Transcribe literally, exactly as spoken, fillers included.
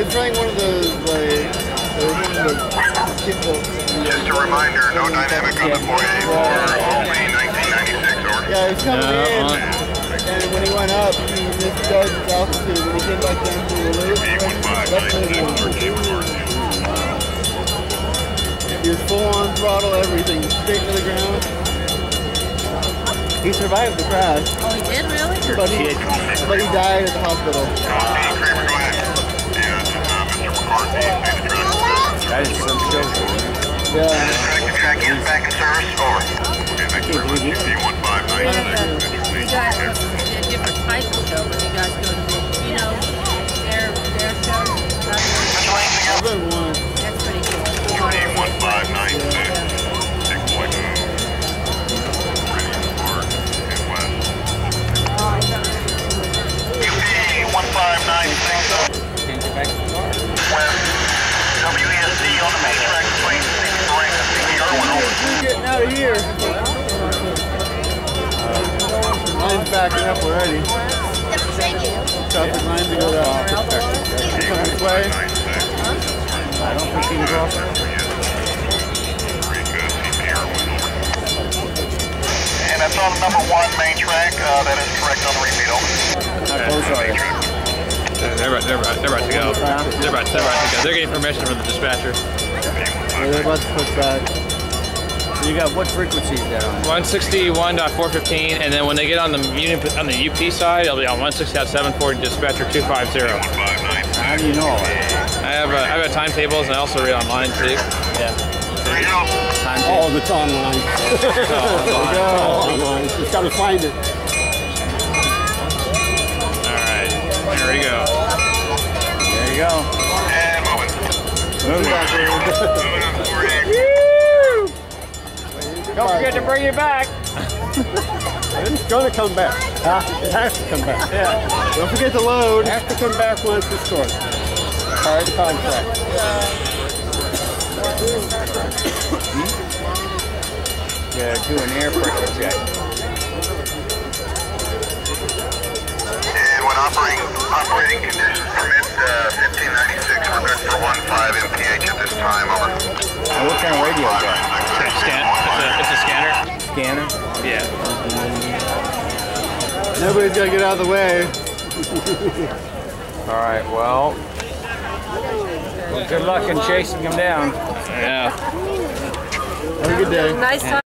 was trying one of those, like, uh, one of the kickball. Just a reminder, no dynamic on the four A for only nineteen ninety-six, or? Yeah, he was coming No, in, on. and when he went up, he misjudged his altitude. When he came back down to the loop, he was full on throttle, everything, straight to the ground. He survived the crash. Oh, he did, really? But he, but he died at the hospital. Hey, Kramer, go ahead. And uh, Mister McCarthy, say the truck. That is some show. Yeah. Distracted track is back in service, over. Okay, thank you very much. U P one five nine six. You guys, this is a different type of show when you guys go to the, you know, their, their show. I've been one. That's pretty cool. U P one five nine six. Six point two. one five nine six. Can't get back to the car. W E S D on the main track between sixty-three and sixty-one over. We're getting out of here. Line's backing up already. Traffic lines to go down. Come this way. I don't think he can go off. And that's on number one main track. Uh, that is correct on the repeat, over. How close are you? They're about, they're, about, they're about to go. They're about, they're about to go. They're getting permission from the dispatcher. Yeah, they're about to push back. So you got what frequencies there on? one sixty-one point four fifteen, and then when they get on the Union, on the U P side, it'll be on one sixty point seven forty dispatcher two five zero. How do you know all that? I have, uh, I've got timetables and I also read online too. Yeah. Time oh, it's online. Oh, online. Just gotta find it. All right, there we go. There you go. And moving. Moving back there. Moving on four A. Don't forget to bring it back. It's gonna come back. Huh? It has to come back. Yeah. Don't forget to load. It has to come back once it's stored. Part of the contract. Yeah, do an air pressure check. And when operating operating conditions permit, uh, fifteen ninety-six, we're good for one five M P H at this time, over. Now, what kind of radio is that? Scan. It's a, it's a scanner. Scanner? Yeah. Nobody's gotta get out of the way. All right, well, well, good luck in chasing them down. Yeah. Have a good day. Nice time.